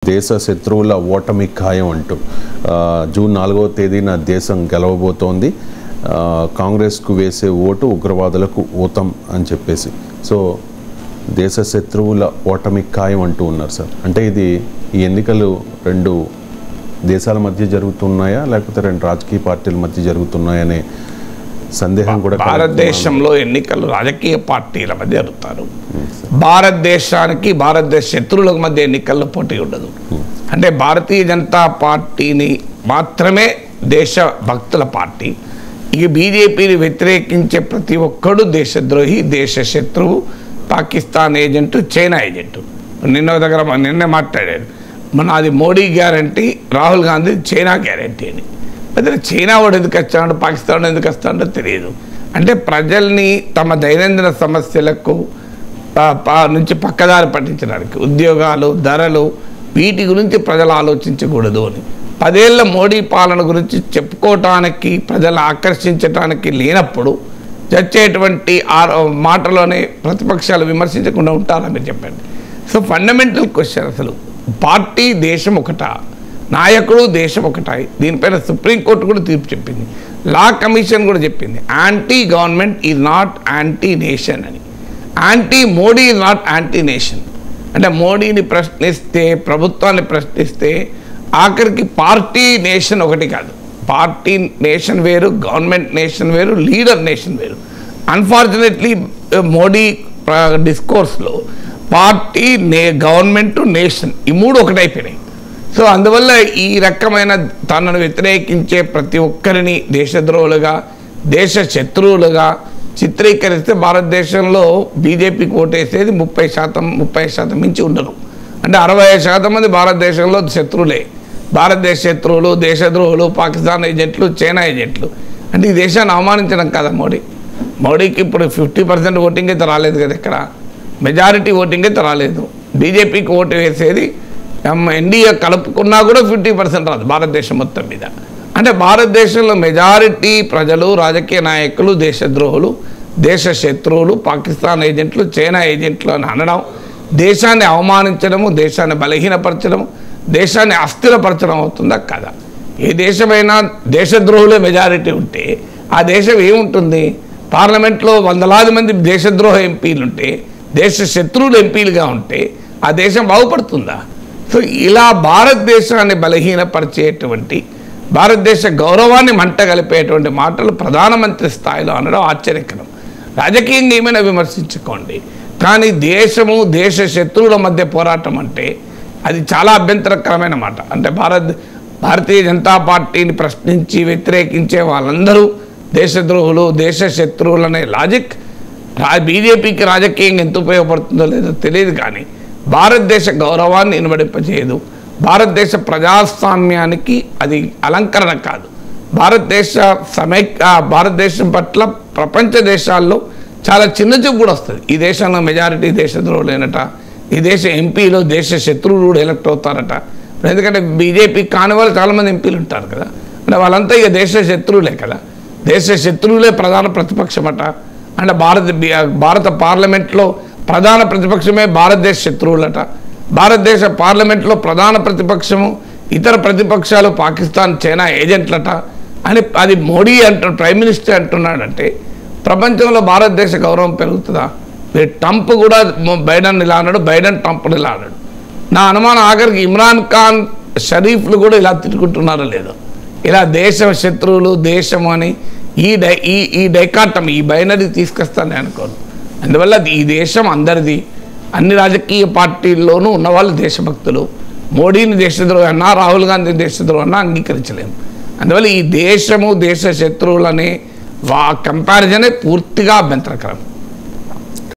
దేశ శత్రువుల ఓటమి ఖాయం అంటూ జూన్ 4వ తేదీన దేశం గెలవబోతోంది. కాంగ్రెస్కు వేసే ఓటు ఉగ్రవాదులకు ఊతం అని చెప్పేసి. సో దేశ శత్రువుల ఓటమి ఖాయం అంటూ ఉన్నారు సార్. అంటే ఇది ఈ ఎన్నికలు రెండు దేశాల మధ్య జరుగుతున్నాయా లేకపోతే రెండు రాజకీయ పార్టీల మధ్య జరుగుతున్నాయనే సందేహం కూడా. భారతదేశంలో ఎన్నికలు రాజకీయ పార్టీల మధ్య జరుగుతారు. భారతదేశానికి భారతదేశ శత్రువుల మధ్య ఎన్నికల్లో పోటీ ఉండదు. అంటే భారతీయ జనతా పార్టీని మాత్రమే దేశ భక్తుల పార్టీ. ఇక బీజేపీని వ్యతిరేకించే ప్రతి ఒక్కడు దేశద్రోహి, దేశ శత్రువు, పాకిస్తాన్ ఏజెంటు, చైనా ఏజెంటు. నిన్నే మాట్లాడాడు, అది Modi guarantee, Rahul Gandhi China guarantee అని. అయితే చైనా వాడు ఎందుకు వచ్చాడో, పాకిస్తాన్ ఎందుకు వస్తాడో తెలియదు. అంటే ప్రజల్ని తమ దైనందిన సమస్యలకు నుంచి పక్కదారి పట్టించడానికి, ఉద్యోగాలు, ధరలు, వీటి గురించి ప్రజలు ఆలోచించకూడదు అని 10 ఏళ్ల మోడీ పాలన గురించి చెప్పుకోవటానికి, ప్రజలు ఆకర్షించడానికి లేనప్పుడు చచ్చేటువంటి మాటలోనే ప్రతిపక్షాలు విమర్శించకుండా ఉంటారా మీరు చెప్పండి. సో ఫండమెంటల్ క్వశ్చన్, అసలు పార్టీ దేశం ఒకటా, నాయకుడు దేశం ఒకటా? దీనిపైన సుప్రీంకోర్టు కూడా తీర్పు చెప్పింది, లా కమిషన్ కూడా చెప్పింది. Anti government is not anti nation అని. Anti Modi is not anti nation. అంటే మోడీని ప్రశ్నిస్తే, ప్రభుత్వాన్ని ప్రశ్నిస్తే ఆఖరికి పార్టీ నేషన్ ఒకటి కాదు. పార్టీ నేషన్ వేరు, గవర్నమెంట్ నేషన్ వేరు, లీడర్ నేషన్ వేరు. అన్ఫార్చునేట్లీ మోడీ డిస్కోర్స్లో పార్టీ, గవర్నమెంట్, నేషన్ ఈ మూడు ఒకటైపోయినాయి. సో అందువల్ల ఈ రకమైన తనను వ్యతిరేకించే ప్రతి ఒక్కరిని దేశద్రోహులుగా, దేశ శత్రువులుగా చిత్రీకరిస్తే భారతదేశంలో బీజేపీకి ఓటేసేది 30% మించి ఉండరు. అంటే 65% మంది భారతదేశంలో శత్రువులే. భారతదేశ శత్రువులు, దేశద్రోహులు, పాకిస్తాన్ ఏజెంట్లు, చైనా ఏజెంట్లు. అంటే ఈ దేశాన్ని అవమానించడం కదా మోడీకి ఇప్పుడు 50% ఓటింగ్ అయితే రాలేదు కదా, ఇక్కడ మెజారిటీ ఓటింగ్ అయితే రాలేదు. బీజేపీకి ఓటు వేసేది ఎన్డీఏ కలుపుకున్నా కూడా 50% రాదు భారతదేశం మొత్తం మీద. అంటే భారతదేశంలో మెజారిటీ ప్రజలు, రాజకీయ నాయకులు దేశద్రోహులు, దేశ శత్రువులు, పాకిస్తాన్ ఏజెంట్లు, చైనా ఏజెంట్లు అని అనడం దేశాన్ని అవమానించడము, దేశాన్ని బలహీనపరచడం, దేశాన్ని అస్థిరపరచడం అవుతుందా కదా? ఏ దేశమైనా దేశద్రోహులే మెజారిటీ ఉంటే ఆ దేశం ఏముంటుంది? పార్లమెంట్లో వందలాది మంది దేశద్రోహ ఎంపీలు ఉంటే, దేశ శత్రువులు ఎంపీలుగా ఉంటే ఆ దేశం బాగుపడుతుందా? సో ఇలా భారతదేశాన్ని బలహీనపరిచేటువంటి, భారతదేశ గౌరవాన్ని మంటగలిపేటువంటి మాటలు ప్రధానమంత్రి స్థాయిలో అనడం ఆశ్చర్యకరం. రాజకీయంగా ఏమైనా విమర్శించుకోండి, కానీ దేశము, దేశ శత్రువుల మధ్య పోరాటం అంటే అది చాలా అభ్యంతరకరమైన మాట. అంటే భారతీయ జనతా పార్టీని ప్రశ్నించి వ్యతిరేకించే వాళ్ళందరూ దేశద్రోహులు, దేశ శత్రువులు అనే లాజిక్ బీజేపీకి రాజకీయంగా ఎంత ఉపయోగపడుతుందో లేదో తెలియదు, కానీ భారతదేశ గౌరవాన్ని ఇనుబడింపజేయదు. భారతదేశ ప్రజాస్వామ్యానికి అది అలంకరణ కాదు. భారతదేశం పట్ల ప్రపంచ దేశాల్లో చాలా చిన్న చూపు కూడా వస్తుంది. ఈ దేశంలో మెజారిటీ దేశద్రోహులేనట, ఈ దేశ ఎంపీలు దేశ శత్రువులు కూడా ఎలక్ట్ అవుతారట. ఎందుకంటే బీజేపీ కాని వాళ్ళు చాలామంది ఎంపీలు ఉంటారు కదా, అంటే వాళ్ళంతా ఇక దేశ శత్రువులే కదా. దేశ శత్రువులే ప్రధాన ప్రతిపక్షమట. అంటే భారత పార్లమెంట్లో ప్రధాన ప్రతిపక్షమే భారతదేశ శత్రువులట. భారతదేశ పార్లమెంట్లో ప్రధాన ప్రతిపక్షము, ఇతర ప్రతిపక్షాలు పాకిస్తాన్, చైనా ఏజెంట్లట అని అది మోడీ ప్రైమ్ మినిస్టర్ అంటున్నాడంటే ప్రపంచంలో భారతదేశ గౌరవం పెరుగుతుందా? ట్రంప్ కూడా బైడెన్ ఇలా అన్నాడు, బైడెన్ ట్రంప్ని ఇలా అన్నాడు. నా అనుమానం ఆఖరికి ఇమ్రాన్ ఖాన్, షరీఫ్లు కూడా ఇలా తిట్టుకుంటున్నారో లేదో. ఇలా దేశ శత్రువులు, దేశం అని ఈ డైకాటమీ, ఈ బైనరీ తీసుకొస్తానని అనుకోను. అందువల్ల ఈ దేశం అందరిది. అన్ని రాజకీయ పార్టీల్లోనూ ఉన్నవాళ్ళు దేశభక్తులు. మోడీని దేశద్రోహి అన్నా, రాహుల్ గాంధీ దేశద్రోహి అన్నా అంగీకరించలేము. అందువల్ల ఈ దేశము, దేశ శత్రువులనే కంపారిజనే పూర్తిగా అభ్యంతరకరం.